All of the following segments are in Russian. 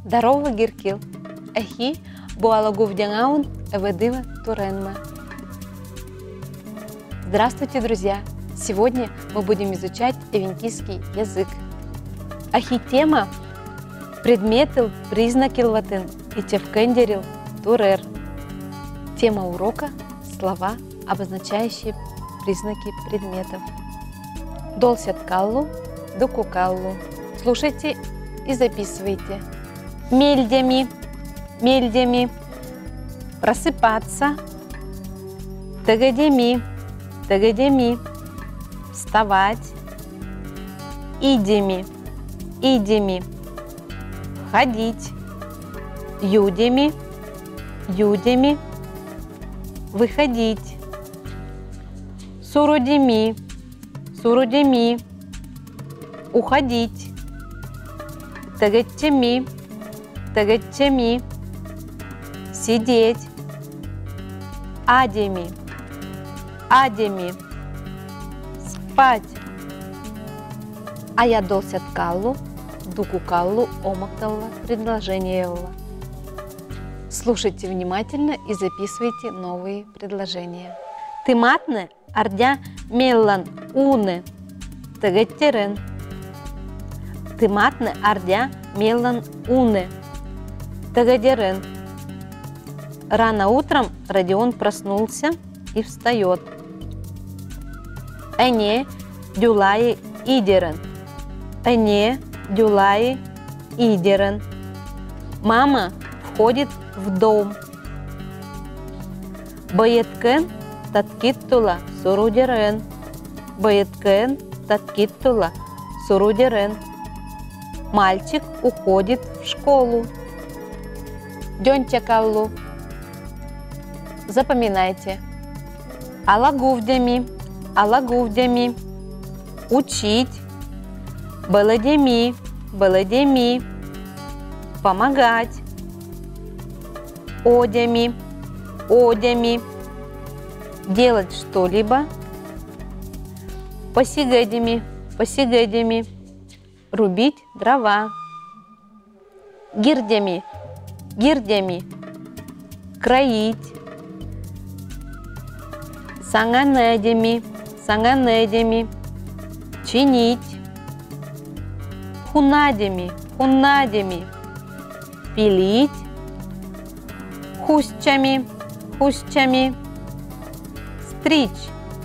Здорово, Гиркил. Эхи, буалагу вдянаун, эведива туренма. Здравствуйте, друзья! Сегодня мы будем изучать эвентийский язык. Ахи тема предметил признаки латын и тевкендерил турер. Тема урока – слова, обозначающие признаки предметов. Долсят каллу, дуку каллу. Слушайте и записывайте. Мельдями, мельдями. Просыпаться. Тагадеми, тагадеми. Вставать. Идеми, идеми. Ходить. Юдеми, юдеми. Выходить. Сурудеми, сурудеми. Уходить. Тагаттеми, тагаттеми. Сидеть. Адеми, адеми. Спать. А я долсят каллу, дуку каллу омакталла предложение. Слушайте внимательно и записывайте новые предложения. Тыматны ардя меллан уны тагаттерен. Тыматны ардя меллан уны тагадерен. Рано утром Родион проснулся и встает. Эне дюлаи идерен. Эне дюлаи идерен. Мама входит в дом. Боеткен таткиттула сурудерен. Боеткен таткиттула сурудерен. Мальчик уходит в школу. Дёнтя каллу. Запоминайте. Алагувдями, алагувдями. Учить. Баладеми, баладеми. Помогать. Одями, одями. Делать что-либо. Посигадями, посигадями. Рубить дрова. Гирдями, гирдями. Кроить. Санганедями, санганедями. Чинить. Хунадями, хунадями. Пилить. Хустями, хустями. Стричь.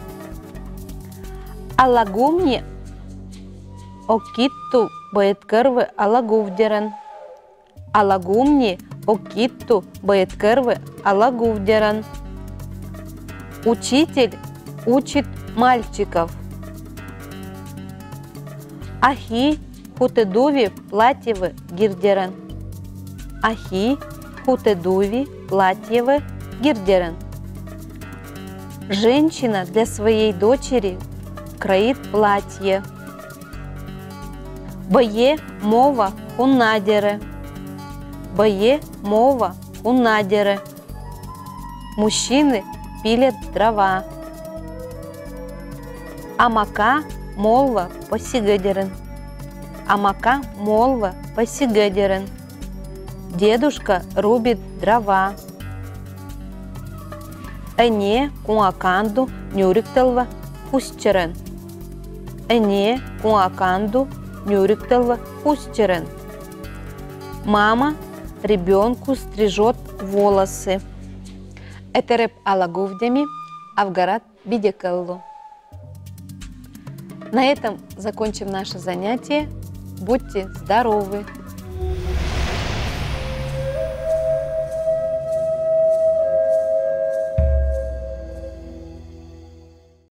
Алагумни окитту боеткервы алагувдерен. Алагумни окитту боеткервы алагувдерен. Учитель учит мальчиков. Ахи хутедуви платьевы гирдерен. Ахи хутедуви платьевы гирдерен. Женщина для своей дочери кроит платье. Бое мова хунадере. Бое мова хунадере. Мужчины пилят дрова. Амака молва посигадерен. Амака молва посигадерен. Дедушка рубит дрова. Эне куаканду нюрикталва хусчерен. Эне куаканду нюрикталва хусчерен. Мама ребенку стрижет волосы. Этереп алагувдями авгарат бидекаллу. На этом закончим наше занятие. Будьте здоровы!